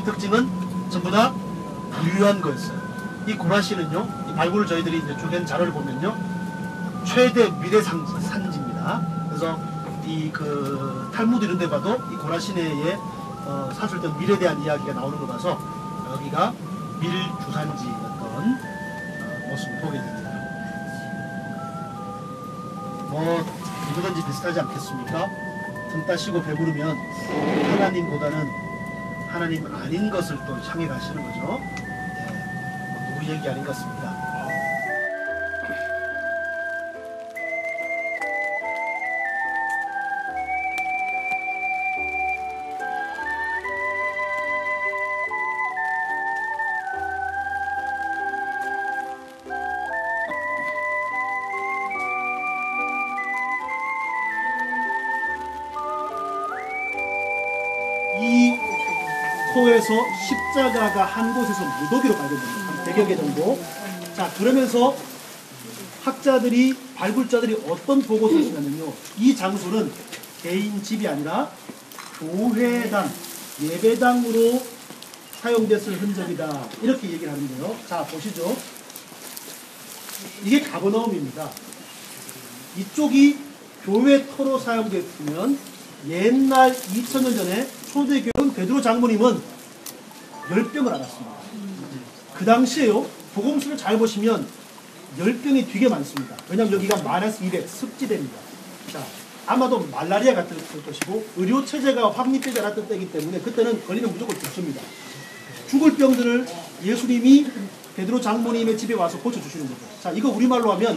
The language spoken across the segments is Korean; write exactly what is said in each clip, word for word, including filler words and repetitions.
모든 특징은 전부 다 부유한 거였어요. 이 고라시는요, 이 발굴을 저희들이 이제 주된 자료를 보면요, 최대 미래 산, 산지입니다. 그래서 이 그 탈무드 이런 데 봐도 이 고라시네에 어, 사실은 밀에 대한 이야기가 나오는 거 봐서 여기가 밀 주산지였던 어, 모습을 보게 됩니다. 뭐 누구든지 비슷하지 않겠습니까? 등 따시고 배부르면 하나님보다는 하나님 아닌 것을 또 향해 가시는 거죠. 네, 뭐 누구 얘기 아닌 것 같습니다. 이 토에서 십자가가 한 곳에서 무더기로 발견됩니다. 한 백여 개 정도. 자, 그러면서 학자들이, 발굴자들이 어떤 보고서를 쓰냐면요, 이 장소는 개인 집이 아니라 교회당, 예배당으로 사용됐을 흔적이다, 이렇게 얘기를 하는데요. 자, 보시죠. 이게 가버나움입니다. 이쪽이 교회 터로 사용됐으면 옛날 이천 년 전에 초대교회 베드로 장모님은 열병을 앓았습니다. 그 당시에요, 복음서를 잘 보시면 열병이 되게 많습니다. 왜냐하면 여기가 마이너스 이백 습지대입니다. 자, 아마도 말라리아 같은 것이고 의료체제가 확립되지 않았던 때이기 때문에 그때는 걸리면 무조건 죽습니다. 죽을 병들을 예수님이 베드로 장모님의 집에 와서 고쳐주시는 거죠. 자, 이거 우리말로 하면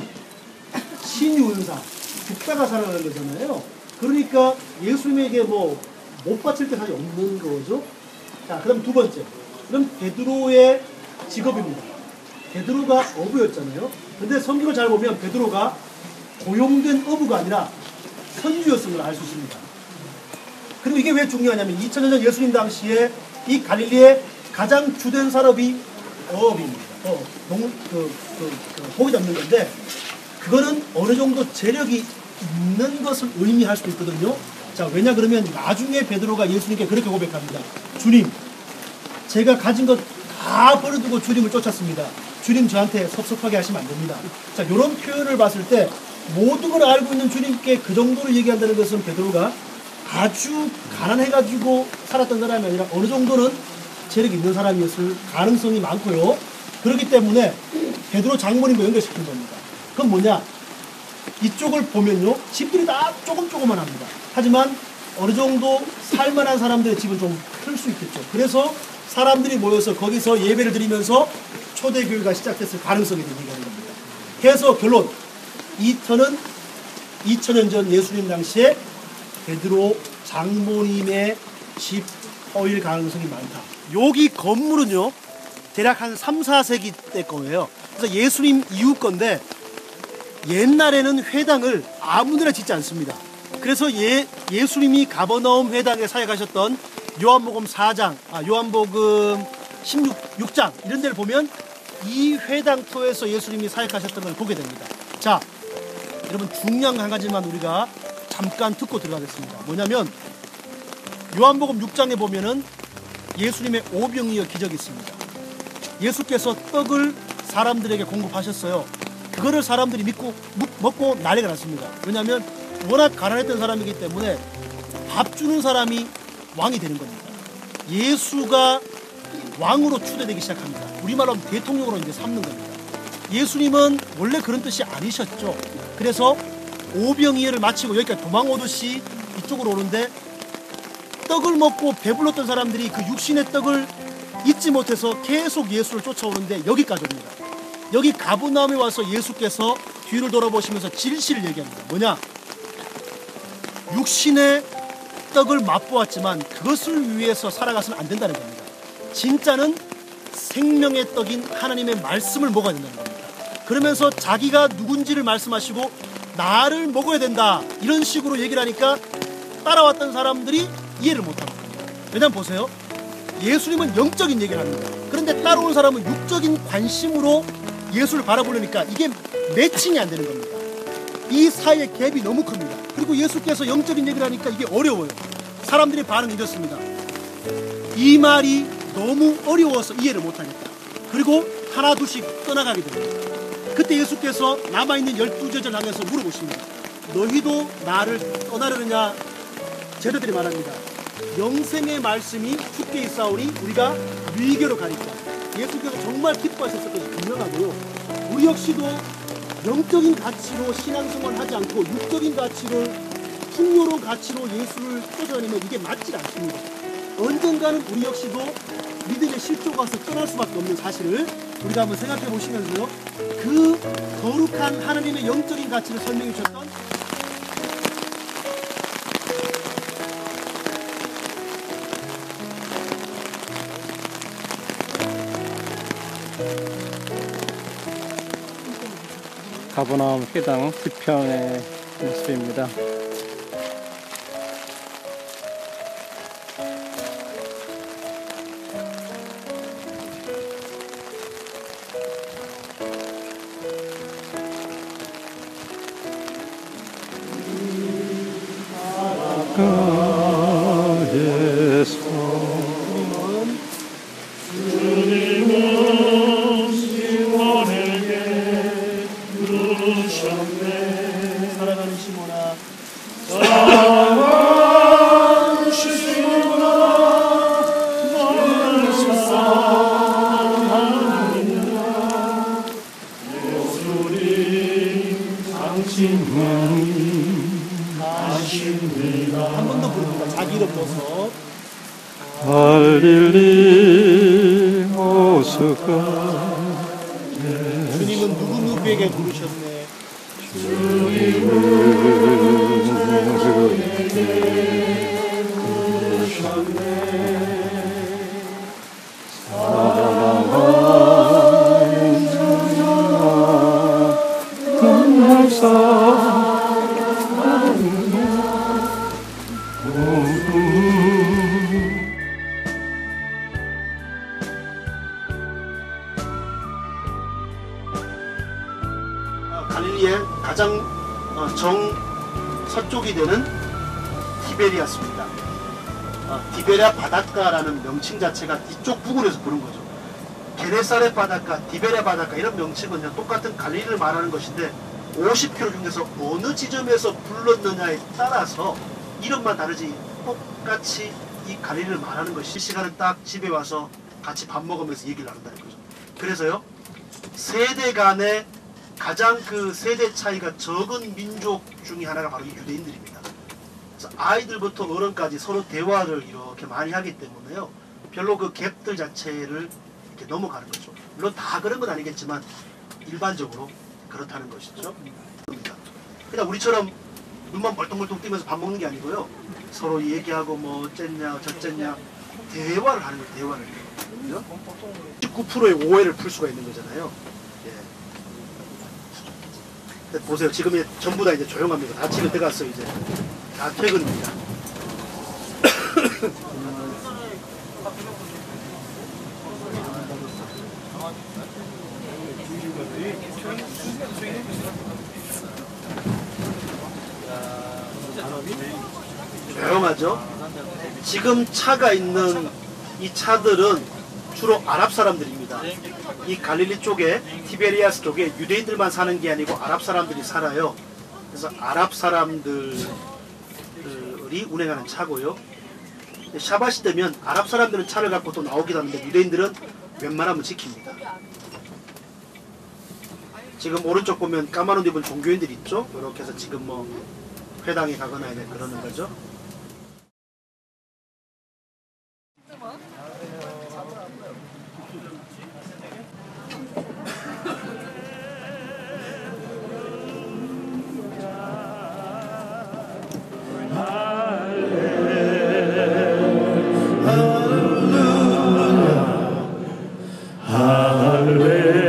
신유은사, 죽다가 살아나는 거잖아요. 그러니까 예수님에게 뭐 못 바칠 때 사실 없는 거죠. 자, 그 다음 두 번째. 그럼 베드로의 직업입니다. 베드로가 어부였잖아요. 근데 성경을 잘 보면 베드로가 고용된 어부가 아니라 선주였음을 알 수 있습니다. 그리고 이게 왜 중요하냐면 이천 년 전 예수님 당시에 이 갈릴리의 가장 주된 산업이 어업입니다. 어, 농, 그, 그, 그, 고기 잡는 건데, 그거는 어느 정도 재력이 있는 것을 의미할 수도 있거든요. 자, 왜냐 그러면 나중에 베드로가 예수님께 그렇게 고백합니다. 주님, 제가 가진 것 다 버려두고 주님을 쫓았습니다. 주님 저한테 섭섭하게 하시면 안 됩니다. 자, 이런 표현을 봤을 때 모든 걸 알고 있는 주님께 그 정도로 얘기한다는 것은 베드로가 아주 가난해가지고 살았던 사람이 아니라 어느 정도는 재력이 있는 사람이었을 가능성이 많고요. 그렇기 때문에 베드로 장모님과 연결시킨 겁니다. 그건 뭐냐? 이쪽을 보면요, 집들이 다 조금 조금만 합니다. 하지만 어느 정도 살만한 사람들의 집은 좀 클 수 있겠죠. 그래서 사람들이 모여서 거기서 예배를 드리면서 초대교회가 시작됐을 가능성이 얘기하는 겁니다. 그래서 결론, 이 터는 이천 년 전 예수님 당시에 베드로 장모님의 집 터일 가능성이 많다. 여기 건물은요, 대략 한 삼, 사 세기 때 거예요. 그래서 예수님 이후 건데 옛날에는 회당을 아무데나 짓지 않습니다. 그래서 예, 예수님이 가버나움 회당에 사역하셨던 요한복음 사 장, 아, 요한복음 십육 장 이런 데를 보면 이 회당터에서 예수님이 사역하셨던 걸 보게 됩니다. 자, 여러분 중요한 한 가지만 우리가 잠깐 듣고 들어가겠습니다. 뭐냐면 요한복음 육 장에 보면은 예수님의 오병이어 기적이 있습니다. 예수께서 떡을 사람들에게 공급하셨어요. 그거를 사람들이 믿고 먹고 난리가 났습니다. 왜냐하면 워낙 가난했던 사람이기 때문에 밥 주는 사람이 왕이 되는 겁니다. 예수가 왕으로 추대되기 시작합니다. 우리말로 하면 대통령으로 이제 삼는 겁니다. 예수님은 원래 그런 뜻이 아니셨죠. 그래서 오병이어를 마치고 여기까지 도망오듯이 이쪽으로 오는데 떡을 먹고 배불렀던 사람들이 그 육신의 떡을 잊지 못해서 계속 예수를 쫓아오는데 여기까지 옵니다. 여기 가버나움에 와서 예수께서 뒤를 돌아보시면서 진실을 얘기합니다. 뭐냐? 육신의 떡을 맛보았지만 그것을 위해서 살아가서는 안 된다는 겁니다. 진짜는 생명의 떡인 하나님의 말씀을 먹어야 된다는 겁니다. 그러면서 자기가 누군지를 말씀하시고 나를 먹어야 된다 이런 식으로 얘기를 하니까 따라왔던 사람들이 이해를 못하는 겁니다. 왜냐면 보세요, 예수님은 영적인 얘기를 합니다. 그런데 따라온 사람은 육적인 관심으로 예수를 바라보려니까 이게 매칭이 안 되는 겁니다. 이 사이의 갭이 너무 큽니다. 그리고 예수께서 영적인 얘기를 하니까 이게 어려워요. 사람들의 반응이 이렇습니다. 이 말이 너무 어려워서 이해를 못하겠다. 그리고 하나 둘씩 떠나가게 됩니다. 그때 예수께서 남아있는 열두 제자를 향해서 물어보십니다. 너희도 나를 떠나려느냐? 제자들이 말합니다. 영생의 말씀이 굳게 있사오니 우리가 위교로 가리까. 예수께서 정말 기뻐하셨을 것이 분명하고요. 우리 역시도 영적인 가치로 신앙생활을 하지 않고 육적인 가치를 풍요로운 가치로 예수를 쫓아다니면 이게 맞지 않습니다. 언젠가는 우리 역시도 믿음의 실조가서 떠날 수밖에 없는 사실을 우리가 한번 생각해 보시면서요. 그 거룩한 하나님의 영적인 가치를 설명해 주셨던 가버나움 회당 뒤편의 모습입니다. 사랑하는 시몬아, 사랑하는 시몬아, 나를 사랑하느냐? 예수님 당신만이 아십니다. 한 번 더 부릅니다. 자기 이름 넣어서. 갈릴리 호수가 주님은 누구 누구에게 부르셨네. 갈릴리의 가장 정 서쪽이 되는 티베리아스입니다. 디베랴 바닷가라는 명칭 자체가 이쪽 부근에서 부른 거죠. 게네사렛 바닷가, 디베랴 바닷가 이런 명칭은 그냥 똑같은 갈릴리를 말하는 것인데 오십 킬로미터 중에서 어느 지점에서 불렀느냐에 따라서 이름만 다르지 똑같이 이 갈릴리를 말하는 것이 시간은 딱 집에 와서 같이 밥 먹으면서 얘기를 나눈다는 거죠. 그래서요 세대 간의 가장 그 세대 차이가 적은 민족 중에 하나가 바로 이 유대인들입니다. 그래서 아이들부터 어른까지 서로 대화를 이렇게 많이 하기 때문에요. 별로 그 갭들 자체를 이렇게 넘어가는 거죠. 물론 다 그런 건 아니겠지만 일반적으로 그렇다는 것이죠. 그냥 우리처럼 눈만 멀뚱멀뚱 뜨면서 밥 먹는 게 아니고요. 서로 얘기하고 뭐 어쨌냐 저쨌냐 대화를 하는 거예요. 대화를. 그죠? 십구 퍼센트의 오해를 풀 수가 있는 거잖아요. 보세요. 지금 전부 다 이제 조용합니다. 다 집에 들어갔어요. 이제 다 퇴근입니다. 조용하죠? 지금 차가 있는 이 차들은 주로 아랍 사람들입니다. 이 갈릴리 쪽에 티베리아스 쪽에 유대인들만 사는 게 아니고 아랍 사람들이 살아요. 그래서 아랍 사람들이 운행하는 차고요. 샤바시 되면 아랍 사람들은 차를 갖고 또 나오기도 하는데 유대인들은 웬만하면 지킵니다. 지금 오른쪽 보면 까만 옷 입은 종교인들 있죠? 이렇게 해서 지금 뭐 회당에 가거나 이제 그러는 거죠. 할렐루야